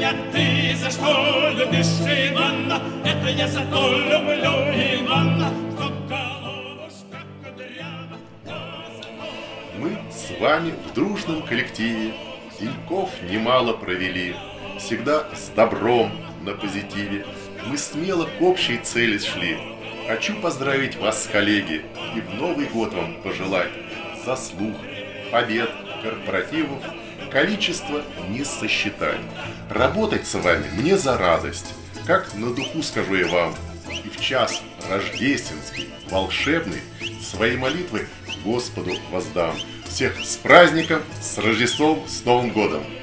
А ты за что любишь Ивана? Это я за то люблю Ивана, что головушка кудрява. Мы с вами в дружном коллективе деньков немало провели, всегда с добром на позитиве. Мы смело к общей цели шли. Хочу поздравить вас, коллеги, и в Новый год вам пожелать заслуг, побед, корпоративов, количество не сосчитать. Работать с вами мне за радость, как на духу скажу я вам. И в час рождественский, волшебный, свои молитвы Господу воздам. Всех с праздником, с Рождеством, с Новым годом!